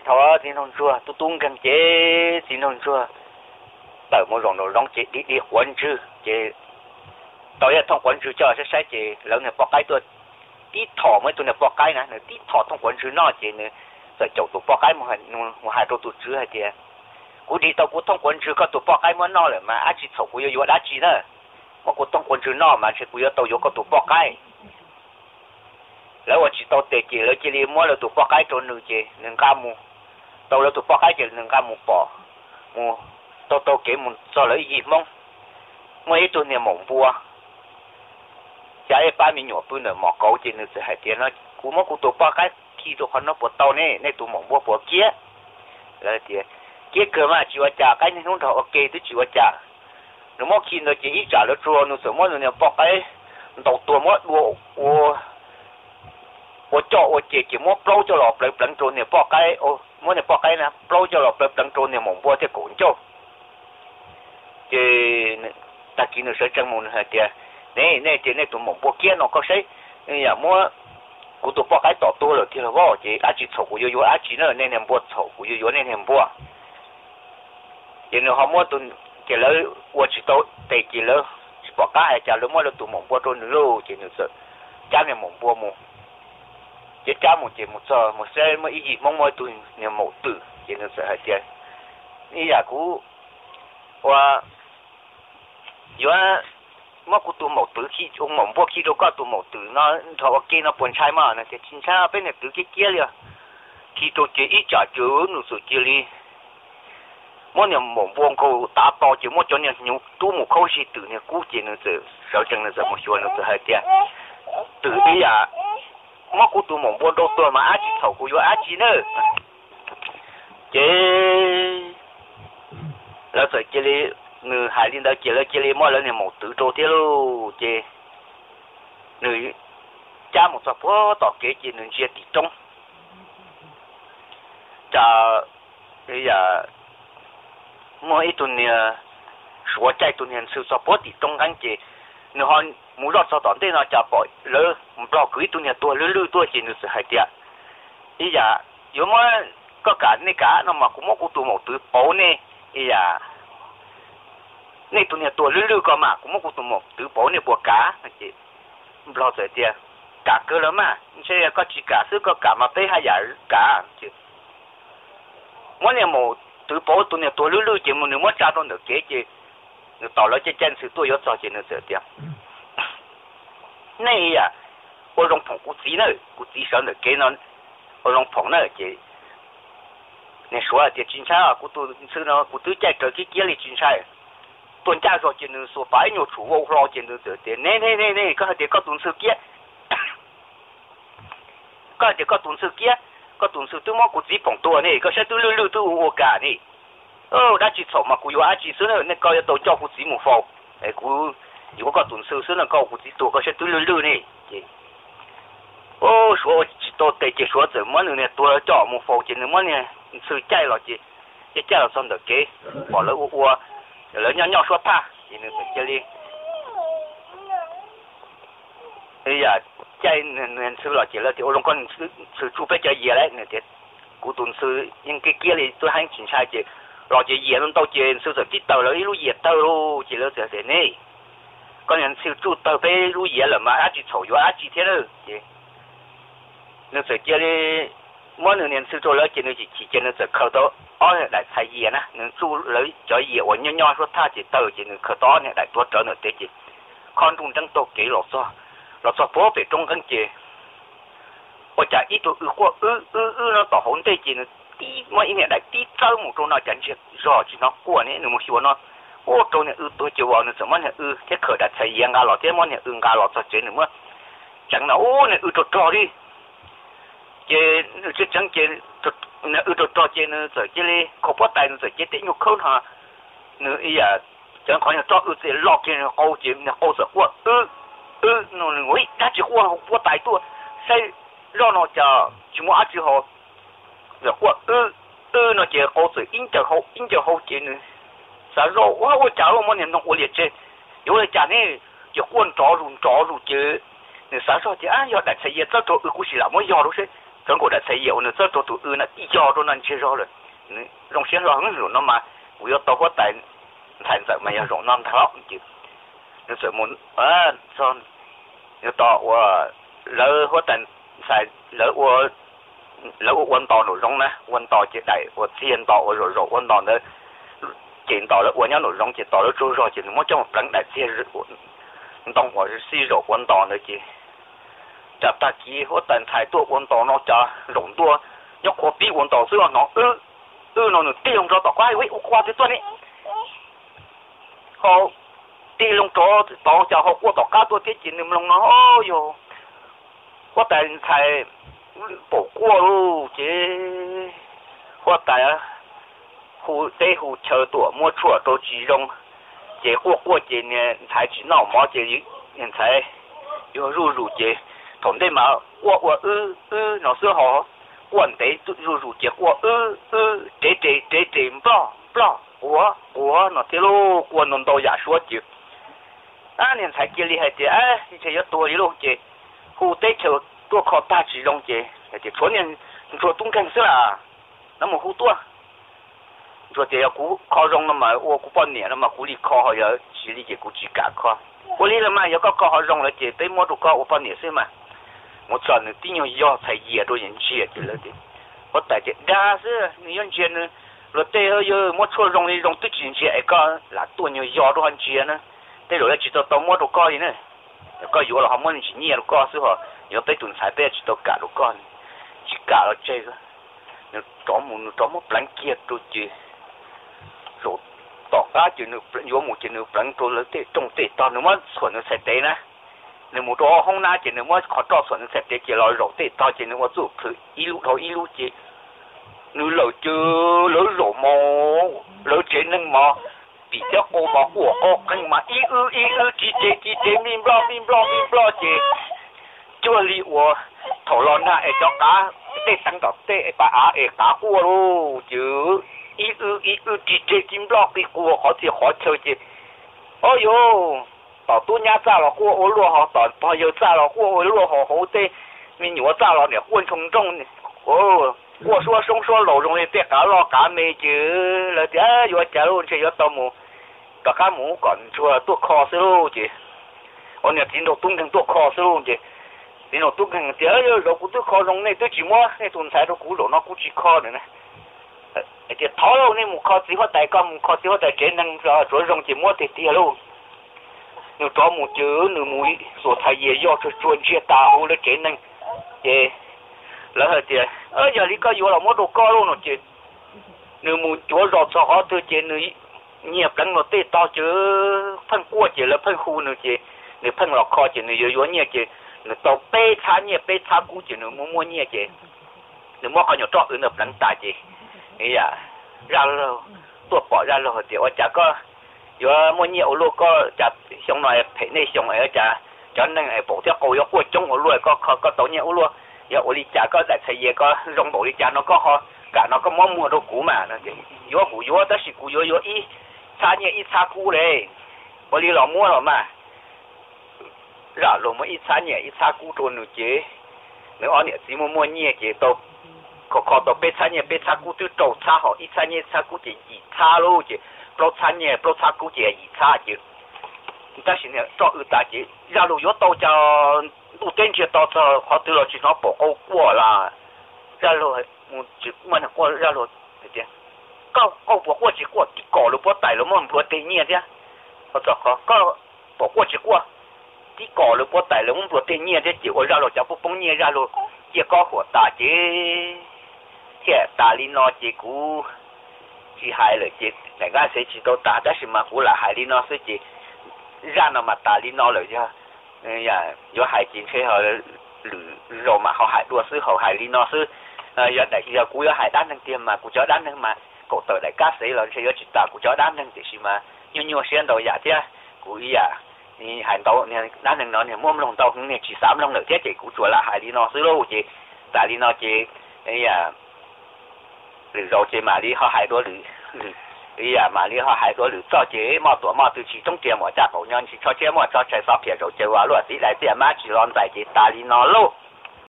thọ thì non xua tu tung gần chế thì non xua tại một rồng nó chế đi quấn chữ chế tôi thông quấn chữ cho sẽ sai chế lớn này bỏ cái tôi tí thọ mới tôi này bỏ cái nè tí thọ thông quấn chữ nó chế này rồi chậu tôi bỏ cái một hai đôi tụt chữ hay chế cú đi tao cú thông quấn chữ có tôi bỏ cái mới nó rồi mà ăn chỉ thọ cú yêu đã chỉ nữa mà cú thông quấn chữ nó mà chỉ cú yêu tao yêu có tôi bỏ cáiแล้วว่าจิตตัวเตะแล้วจีรีมัวเราตัวปอกไก่ตัวหนึ่งจีหนึ่งก้ามูตัวเราตัวปอกไก่จีหนึ่งก้ามูปอมูตัวเก๋มูจอเลยยีมงมัวไอ้ตัวเนี่ยหมงบัวจะไอ้ป้ามีหนวดปืนเนี่ยหมอกเกาจีนึงจะหายเตี้ยนะกูมัวกูตัวปอกไก่ขี่ตัวคนนั้นปวดเตาเนี่ยในตัวหมงบัวปวดเกี้ยแล้วเตี้ยเกี้ยเกิดมาจีว่าจ่าไก่ในทุ่งทองโอเคตัวจีว่าจ่าหนูมัวขี่เราจีอีจ่าแล้วจัวหนูสมมติเนี่ยปอกไก่ตัวมัววัว我叫我姐姐我包咗落嚟等做呢搏雞，我呢搏雞呢包咗落嚟等做呢蒙波即管做，即大見到水正門係啲，呢即呢度蒙波見我個誰，呀我嗰度搏雞多多了，聽咯，即阿姐炒股有阿姐呢呢年波炒股有呢年波，然後我度即係我知道第幾了，搏雞係就我度蒙波做呢咯，即係說加呢蒙波麼？chỉ cha một chỉ một giờ một xe mà ý gì mong mỏi tuổi nhiều mẫu tử chỉ nó sẽ hay tiền ý là cú và mà cú tụ mẫu tử khi ông mẫu bố khi đâu có tụ mẫu tử nó thọ kia nó buồn trai mà nó thì chính xác bên này tử kia liền khi tụ chỉ ít trả chữ nó sự chia li mỗi nhà mẫu buông câu đá to chỉ mỗi chỗ nhà nhiều tu một câu gì tử nhà cú chỉ nó sẽ sợ chừng nó sẽ một số nó sẽ hay tiền tử ý là mà cụ tụ mộng buôn đô tôi mà á chỉ thầu cụ vô á chỉ nữa chếแล้วใส่เจลีหนึ่งหายลินดาเจลีเจลีมั่วแล้วเนี่ยหมดตื้อโตเที่ยวเจหนึ่งจ้าหมดสับพอต่อเกจีหนึ่งเชียติจงจะเนี่ยมั่วไอ้ตัวเนี่ยสัวใจตัวเนี่ยสื่อสับพอติจงกันเจหนึ่งฮอนมูรอดสะตอนเต้นจะปล่อยเลยมันปล่อยคุยตัวเนี่ยตัวลื้อตัวจีนสุดหายเดียอีอย่าอยู่มั้งก็การนี่กะน้องมากูมั่วกูตัวหมดตัวโป้เนี่ยอีอย่านี่ตัวเนี่ยตัวลื้อก็มากูมั่วกูตัวหมดตัวโป้เนี่ยปวดกะจีปล่อยเสียเดียกะเกินแล้วมาใช่ก็จีกะซื้อก็กะมาเป้ให้ยากะจีมั่วเนี่ยหมดตัวโป้ตัวเนี่ยตัวลื้อจีมันเนี่ยมั่วจ้าตัวเด็กเก๋จีต่อแล้วจะเจนซื้อตัวยศจีนเสียเดียนี่อ่ะ我用捧古鸡呢，古鸡上的给呢，我用捧呢给，你说啊，这金菜啊，古都是呢，古都在这个街里金菜，端家说就能说白牛出我老就能这的，那，个这个东西街，个这个东西街，个东西都么古鸡捧多呢，个些都溜都我干呢，哦，那去炒嘛，古有阿几时呢，那个要都叫古鸡母包，哎古。如果個段數是能夠估計多個些都溜呢，哦，說到對這說怎麼呢？多了叫我否認麼呢？是債了這債了上的給，好了我人家要說他，因為這裡，哎呀，債能吃了這了的，我如果你是除非這嘢來，那的，古段是應該給你都很清楚的，然這嘢能到這是是跌到了一路嘢到咯，這了這些呢。con nhân siêu trụ tàu về lưu ý là mà chỉ thầu vô chỉ thế rồi, nếu sẽ chơi đi mỗi người nhân siêu trụ lấy chỉ chơi nó sẽ khởi đó, ở lại thay gì nè, nếu trụ lấy cho gì, ở nhỏ số tha chỉ tàu chỉ khởi đó này lại tua trở nữa thế chứ, con trung trắng tổ kỹ lọt so phố về trong căn chế, ở chả ít tụ qua nó tỏ hỗn thế chứ, tí mấy này lại tí trâu một chỗ nào chẳng chết, rõ chỉ nó qua này nếu một số nó ô tô này tôi chịu vào nữa mà này thế khởi đã thấy yên gà lọt thế mà này gà lọt cho chuyện nữa mà chẳng nào ô này trò đi chứ chẳng chứ này trò chứ nữa rồi chứ đi không có tài nữa rồi chứ tính nhục khôn hả nữa ý à chẳng khỏi là cho sẽ lọt chứ ô chứ này ô sợ quá nó ngồi đã chỉ qua không có tài tua xây lo nó chờ chỉ muốn ăn chứ họ rồi quá nó chỉ ô sự in chờ hậu chứ nữa sao rồi我假如我年弄我列车，有的假呢就混着入chứ，你啥时候就啊要来吃也这都故事了，我要都是 trong cổ đã thấy nhiều nữa rất tụ nó đi cho nó chưa rõ rồi rong xén lo hứng rồi nó mà vừa tao có tại thành sợ mày rong non tháo chứ nó sợ muốn son nó tao lỡ có tại xài lỡ quân tàu nổi rong nè quân tàu chỉ đại của thiên tàu rồi quân tàu nữa chuyện tàu là quân nhau nổi rong chỉ tàu nó trôi rồi chỉ muốn trong một lần đại thiên tông của si rồi quân tàu nữa chứ chả ta chỉ có tại thái độ quân tàu nó chả rộng tua nhóc có bí quân tàu xưa nó nó tiêu cho tàu quay với qua thế tuần ấy họ tiêu cho tàu chả họ qua tàu cá tôi thế chỉ niệm lòng nó ôi có tại thái bỏ qua luôn chứ có tại hồ tây hồ chờ tuổi mua chuột tôi chỉ dùng chế qua chế này thái chỉ nào mà chế hiện thái yêu rủ chế thằng đây mà qua nó xưa họ quần đấy rủ chế qua chế bla nó thế lô quần nó đâu giả số chứ nên thái kia li hay chế chế yếu tuổi đi luôn chế hồ tây chờ tôi khó ta chỉ dùng chế chế chỗ này chỗ tung canh xưa là nó một hồ tua rồi thì cú khó dùng nó mà cú bao nhiêu nó mà cú đi khó họ giờ chỉ đi chế cú chỉ cả khó cú đi là mà giờ có khó họ dùng là chế tới mua đồ có bao nhiêu xíu mà một trận nữa tin nhau thấy gì rồi những chuyện thì là gì có tại chế đa xíu những chuyện nữa rồi tới giờ mua chỗ dùng đi dùng tới chuyện gì ấy có là tôi nhiều gió đồ ăn chuyện nữa tới rồi chỉ tao mua đồ có gì nữa có yếu là họ muốn chỉ nhiều đồ có xíu họ giờ tới tuần sai tới chỉ tao cả đồ có chỉ cả là chơi thôi nó một bánh kia tôi chỉ rồi tỏ ra chỉ nó yếu một chỉ nó bánh tôi lấy tới trong tới tao nó mới xuân nó sẽ tới nè nếu một đó không na chỉ nó mới khó cho xuân nó sẽ tới chỉ nói rồi tới tao chỉ nó mới giúp thử ít lúc chỉ nó lời chưa lỡ rồi mà lỡ chế nên mà bị cho cô mà của cô cái mà ý ư chỉ chế im lo chỉ chưa li của thổ lon na cho cá tê tăng đỏ tê bà cá cua luôn chứ ý ư chỉ chế im lo cái cua họ thì họ chơi chứ ôi yo tao tu nhà ra là cua ô lúa họ tao bao giờ ra là cua ô lúa họ hậu tê mình nhớ ra là nè quân trong trong ô cua số lẩu trong này tiếc cá lo cá mê chứ là chứ yo chả luôn chơi yo tao mù cả cá mù còn chua tôi kho xíu luôn chứ ôi nè tin đồ tung thằng tôi kho xíu luôn chứ thì nó tôi càng nhớ rồi cũng tôi khó dùng này tôi chỉ mua cái tuần sai nó cũ rồi nó cũng chỉ khó nữa nè thì tháo luôn này một khó chỉ có tài công khó chỉ có tài chế năng rồi dùng chỉ mua thì tiền luôn nếu cho một chữ nếu mũi số thay gì do cho chuyên chia tao nó chế năng thì lỡ hơi thì giờ đi có vô là mua đồ co luôn rồi chứ nếu mũi chúa rồi cho họ tôi chế nếu nhiều lần nó tê to chứ phân cua chỉ là phân khu nữa chứ nếu phân lọc kho chỉ nếu vô nhiều chứ nó tàu bê thá cú chỉ nó mua nhẹ chứ nó mua họ nhỏ trọ ở nộp lắng tài chứ ấy à ra rồi tôi bỏ ra rồi thì chả có giờ mua nhiều luôn có chả xong này phải này xong này chả cho nên là bộ theo cầu của trong ở luôn có tổ nhiều luôn giờ ở đi chả có tại thời gian có rong bộ đi chả nó có họ cả nó có món mua đồ cũ mà nó giờ đó là cũ giờ ít xa cũ đấy ở đi lò mua rồi mà ra rồi mới ít xa cũ trôn nữa chứ nếu anh chỉ mua nhẹ chứ tao có tao bé xa cũ tôi trâu xa họ ít xa cũ chỉ xa luôn chứ pro xa cũ chỉ xa chứ ta xin cho ư ta chứ ra rồi yếu tao cho đủ tiền chứ tao cho họ từ rồi chỉ nó bỏ câu qua là ra rồi một chữ mình qua ra rồi chứ câu bỏ qua chỉ qua chỉ cỏ rồi bỏ tài rồi mình bỏ tiền nhẹ chứ họ cho có bỏ qua chỉ qua chỉ cỏ rồi bỏ tài rồi mình bỏ tiền nhẹ chứ chỉ ở ra rồi cháu bỏ bông nhẹ ra rồi chỉ có của ta chứ thế ta đi nó chỉ cú chỉ hai rồi chỉ đại gia sẽ chỉ đâu ta đó mà cú là hai đi nó sẽ chỉ ra nó mà ta đi nó rồi chứ ya do hai chuyện khi họ rồi mà họ hại đua sư họ hại đi nó sư giờ đại giờ cú giờ hại đám năng tiêm mà cú chó đám năng mà cậu tự đại cá sĩ là sẽ chỉ ta cú chó đám năng thì mà nhiều xuyên đầu giả chứ cú ya ni hại tàu ni đám năng nó ni mua lồng tàu cũng ni chỉ sắm lồng được thế chỉ cú chùa là hại đi nó sư luôn chị ta đi nó chị ya rồi chị mà đi họ hại đua ý à mà liên họ hai cái lựa cho chế mà tuổi mà từ chỉ trong tiền mà trả cổ nhân chỉ cho chế mà cho chạy sao phía rồi chế vào luôn tí lại tiền mà chỉ lon tại chế ta đi nó luôn